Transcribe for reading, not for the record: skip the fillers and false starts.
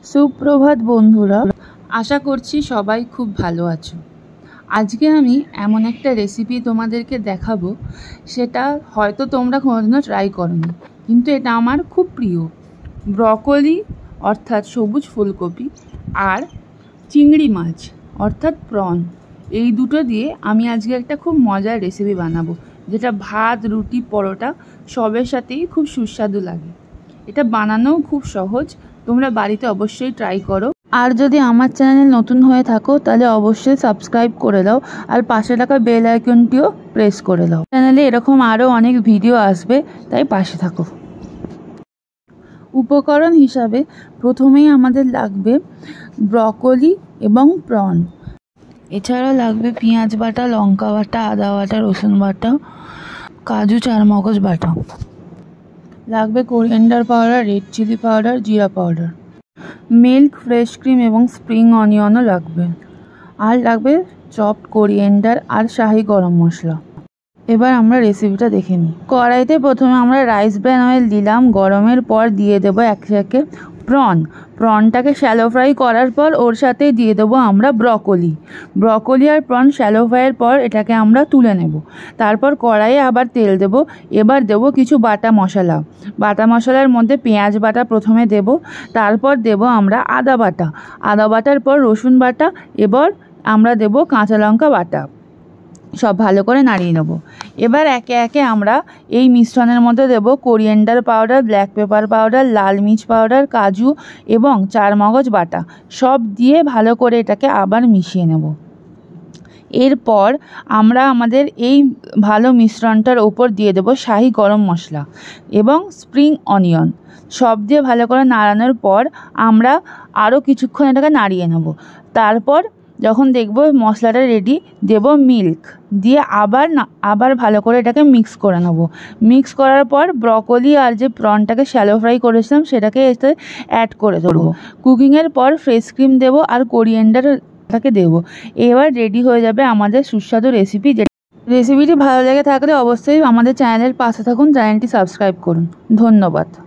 সুপ্রভাত বন্ধুরা, আশা করছি সবাই খুব ভালো আছো। আজকে আমি এমন একটা রেসিপি তোমাদেরকে দেখাবো, সেটা হয়তো তোমরা কোনোদিনও ট্রাই করোনি, কিন্তু এটা আমার খুব প্রিয়। ব্রকলি অর্থাৎ সবুজ ফুলকপি আর চিংড়ি মাছ অর্থাৎ প্রন, এই দুটো দিয়ে আমি আজকে একটা খুব মজার রেসিপি বানাবো, যেটা ভাত, রুটি, পরোটা সবের সাথেই খুব সুস্বাদু লাগে। এটা বানানোও খুব সহজ, তোমরা বাড়িতে অবশ্যই ট্রাই করো। আর যদি আমার চ্যানেল নতুন হয়ে থাকো তাহলে অবশ্যই সাবস্ক্রাইব করে দাও আর পাশে থাকা বেল আইকনটিও প্রেস করে দাও। চ্যানেলে এরকম আরও অনেক ভিডিও আসবে, তাই পাশে থাকো। উপকরণ হিসাবে প্রথমেই আমাদের লাগবে ব্রকলি এবং প্রন। এছাড়াও লাগবে পেঁয়াজ বাটা, লঙ্কা বাটা, আদা বাটা, রসুন বাটা, কাজু, চারমগজ বাটা। লাগবে coriander powder, red chilli powder, jeera powder, milk, fresh cream এবং স্প্রিং অনিয়নও লাগবে। আর লাগবে চপড কোরিয়েন্ডার আর শাহি গরম মশলা। এবার আমরা রেসিপিটা দেখে নিই। কড়াইতে প্রথমে আমরা রাইস ব্র্যান অয়েল দিলাম। গরমের পর দিয়ে দেবো একে প্রনটাকে শ্যালো ফ্রাই করার পর ওর সাথেই দিয়ে দেবো আমরা ব্রকলি আর প্রন শ্যালো ফ্রাইয়ের পর এটাকে আমরা তুলে নেব। তারপর কড়াইয়ে আবার তেল দেব। এবার দেব কিছু বাটা মশলার মধ্যে পেঁয়াজ বাটা প্রথমে দেব, তারপর দেব আমরা আদা বাটার পর রসুন বাটা, এবার আমরা দেব কাঁচা লঙ্কা বাটা। সব ভালো করে নাড়িয়ে নেব। এবার একে একে আমরা এই মিশ্রণের মধ্যে দেব coriander powder, black pepper powder, লাল মির্চ পাউডার, কাজু এবং চারমগজ বাটা, সব দিয়ে ভালো করে এটাকে আবার মিশিয়ে নেব। এরপর আমরা আমাদের এই ভালো মিশ্রণটার ওপর দিয়ে দেব শাহি গরম মশলা এবং স্প্রিং অনিয়ন। সব দিয়ে ভালো করে নাড়ানোর পর আমরা আরও কিছুক্ষণ এটাকে নাড়িয়ে নেব। তারপর যখন দেখব মশলাটা রেডি, দেব মিল্ক দিয়ে আবার ভালো করে এটাকে মিক্স করে নেব। মিক্স করার পর ব্রকলি আর যে প্রনটাকে শ্যালো ফ্রাই করেছিলাম সেটাকে এতে অ্যাড করে দেবো। কুকিংয়ের পর ফ্রেশ ক্রিম দেবো আর কোরিয়েন্ডারটাকে দেবো। এবার রেডি হয়ে যাবে আমাদের সুস্বাদু রেসিপি। রেসিপিটি ভালো লেগে থাকলে অবশ্যই আমাদের চ্যানেলের পাশে থাকুন, চ্যানেলটি সাবস্ক্রাইব করুন। ধন্যবাদ।